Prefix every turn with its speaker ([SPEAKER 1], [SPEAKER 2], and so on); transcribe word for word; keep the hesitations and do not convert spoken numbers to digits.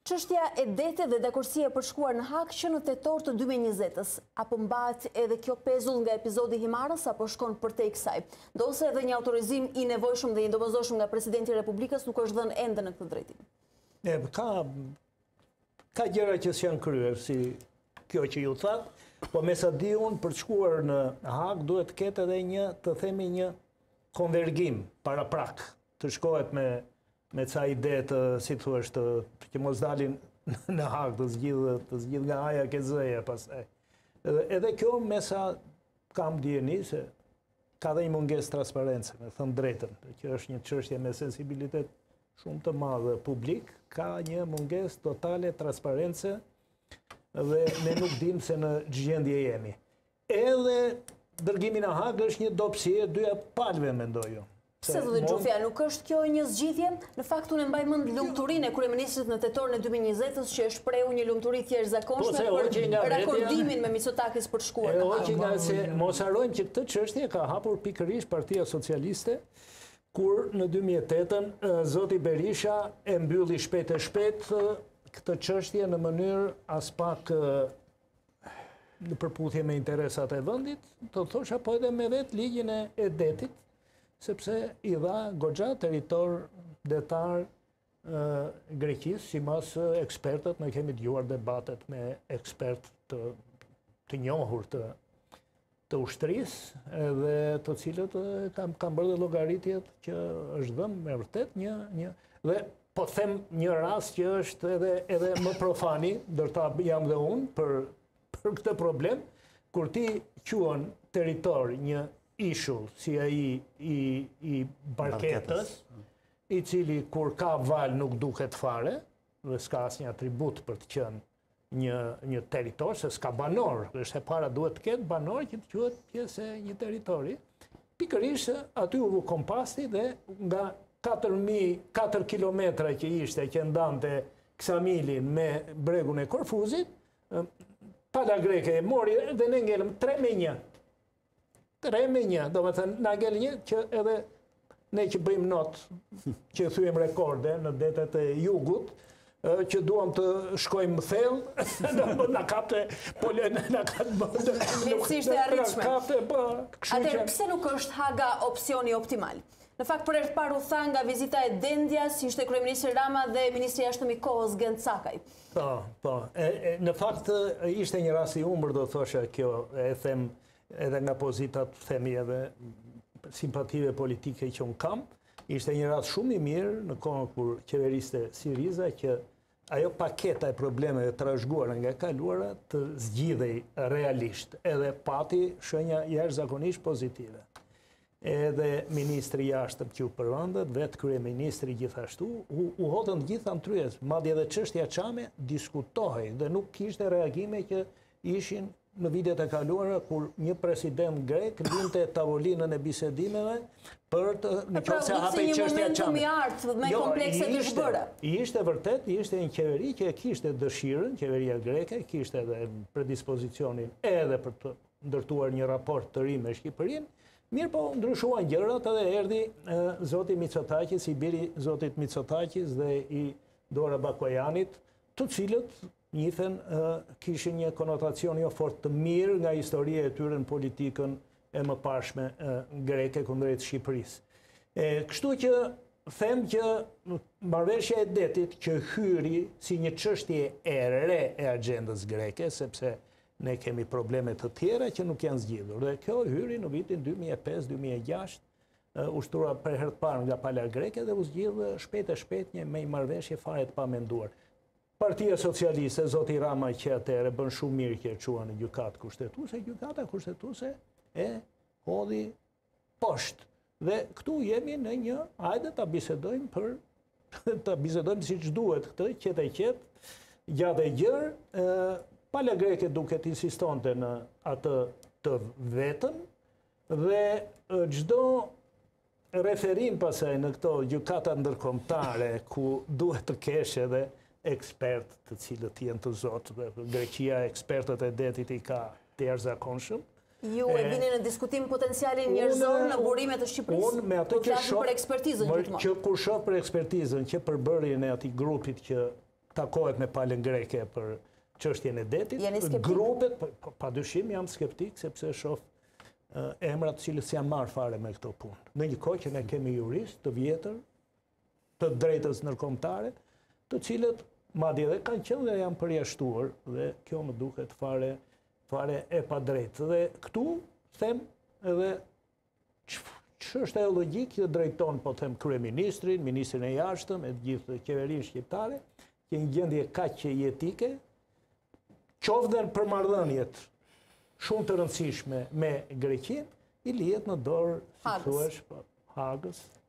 [SPEAKER 1] Çështja e detit dhe dakorësia për shkuar në Hag që në tetor të dy mijë e njëzet-ës, apo mbahet edhe kjo pezull nga epizodi Himarës apo shkon përtej kësaj? Ndose edhe një autorizim i nevojshëm dhe i domosdoshëm nga presidenti i Republikës nuk është dhënë ende në këtë drejtim.
[SPEAKER 2] E, ka ka gjëra që s'janë kryer, si kjo që ju thatë, po me sa di unë për të shkuar në Hag duhet të ketë edhe një, të themi një konvergim para prak, të shkohet me me ca ide të, si thua, të që mos dalin në Hag, të zgjidhë të zgjidhë nga haja ke zëja pastaj. Edhe, edhe kjo me sa kam dijeni se ka dhe një mungesë transparence, me thënë drejtën, që është një çështje me sensibilitet shumë të madhe publik, ka një mungesë totale transparence dhe ne nuk dim se në gjendje jemi. Edhe dërgimi në Hag është një dobësi e dyja palëve, mendoj unë.
[SPEAKER 1] Pse thotë Xhufja, nuk është kjo një zgjidhje? Në fakt unë mbaj mend lumturinë e kryeministrit në tetorin e dy mijë e njëzet-ës që e shprehu një lumturi thjeshtëzakonshme për rakordimin me Mitsotakis për të shkuar në Hag.
[SPEAKER 2] Nga se mos harrojmë që këtë çështje ka hapur pikërisht Partia Socialiste, kur në dy mijë e tetën zoti Berisha e mbylli shpejt e shpejt këtë çështje në mënyrë as pak në përputhje me interesat e vendit, të thosha po edhe me vetë ligjin e detit, sepse i dha goxha territor detar Greqisë, si mas ekspertët, ne kemi dëgjuar debatet me ekspert të, të njohur të, të ushtrisë, edhe të cilët kam, kam bërë dhe llogaritjet që është dhënë me vërtet një, një dhe po them një rast që është edhe, edhe më profani, ndërta jam dhe unë për, për këtë problem, kur ti quan territor një ishull si ai i, i barketës, i cili kur ka val nuk duket fare, dhe s'ka asnjë atribut për të qenë një, një territor, se s'ka banor, është e para duhet të ketë banor që të quhet pjesë e një territori. Pikërisht aty u vu kompasti dhe nga katër kilometra që ishte që ndante Ksamilin me bregun e Korfuzit, pala greke e mori dhe ne ngelëm tre me një. tre me një, do me thënë, nga ngel një që edhe ne që bëjmë not, që thyem rekorde në detet e jugut, që duam të shkojmë thellë, në kapte, po në kapte,
[SPEAKER 1] letësisht e arritshme. Atëherë, pse nuk është Haga opsioni optimal? Në fakt, për herë të parë u tha nga vizita e Dendjas, ishte kryeministri Rama dhe ministri i jashtëm i kohës Gent Sakaj.
[SPEAKER 2] Po, po. E, e, në fakt, ishte një rast i humbur, do thosha kjo, e them edhe nga pozitat, themi edhe simpative politike që unë kam, ishte një rast shumë i mirë në kohën kur qeveriste Siriza që ajo paketa e problemeve të trashëguara nga e kaluara të zgjidhej realisht, edhe pati shenja jashtëzakonisht pozitive. Edhe ministri i jashtëm që u përmendet, vetë kryeministri gjithashtu, u, u hodhën të gjitha ndryes, madje edhe çështja Çame diskutohej dhe nuk kishte reagime që ishin në vitet e kaluara kur një president grek linte tavolinën e bisedimeve për të në qoftë se hapej çështja Çame.
[SPEAKER 1] Me komplekse të zhbëra.
[SPEAKER 2] Ishte vërtet, ishte një qeveri që kishte dëshirën, qeveria greke kishte edhe predispozicionin edhe për të ndërtuar një raport të ri me Shqipërinë. Mirë po ndryshuan gjërat edhe erdhi e, zoti Mitsotakis, i biri zotit Mitsotakis dhe i Dora Bakojanit, të cilët njithen kishin një konotacion jo fort të mirë nga historia e tyre në politikën e mëparshme greke kundrejt Shqipërisë. Kështu që them që marrëveshja e detit që hyri si një çështje e re e agjendës greke, sepse ne kemi probleme të tjera që nuk janë zgjidhur. Dhe kjo hyri në vitin dy mijë e pesë dy mijë e gjashtë, ushtrua për herë të parë nga pala greke dhe u zgjidh shpejt e shpejt një me marrëveshje fare të pamenduar. Partia Socialiste, zoti Rama që atëherë bën shumë mirë që e qua në gjykatë kushtetuese, gjykata kushtetuese e hodhi poshtë. Dhe këtu jemi në një, hajde ta bisedojmë për ta bisedojmë siç duhet këtë, qetë e qetë, gjatë e gjerë, pala greke duket insistonte në atë të vetën dhe çdo referim pasaj në këto gjykata ndërkombëtare ku duhet të kesh edhe ekspert të cilët janë të zotë, dhe Greqia ekspertët e detit i ka të jashtëzakonshëm.
[SPEAKER 1] Ju e vini në diskutim potencialin njerëzor në burimet të Shqipërisë?
[SPEAKER 2] Unë me atë që shoh
[SPEAKER 1] për ekspertizën gjithmonë.
[SPEAKER 2] Që kur shoh për ekspertizën, që përbërjen e atij grupit që takohet me palën greke për çështjen e detit.
[SPEAKER 1] Jeni skeptik?
[SPEAKER 2] Grupet, pa dyshim jam skeptik, sepse shoh emrat cilës janë marrë fare me këto punë. Në një kohë që ne kemi jurist të vjetër, të drejtës ndërkombëtare, të cilët madje edhe kanë qenë dhe janë përjashtuar, dhe kjo më duket fare fare e padrejtë. Dhe këtu them edhe ç'është ajo logjikë që drejton, po them, kryeministrin, ministrin e jashtëm, e gjithë qeverinë shqiptare, që një gjendje kaq që jetike, qoftë për marrëdhëniet shumë të rëndësishme me Greqinë, i lihet në dorë, si thuaç, Hagës.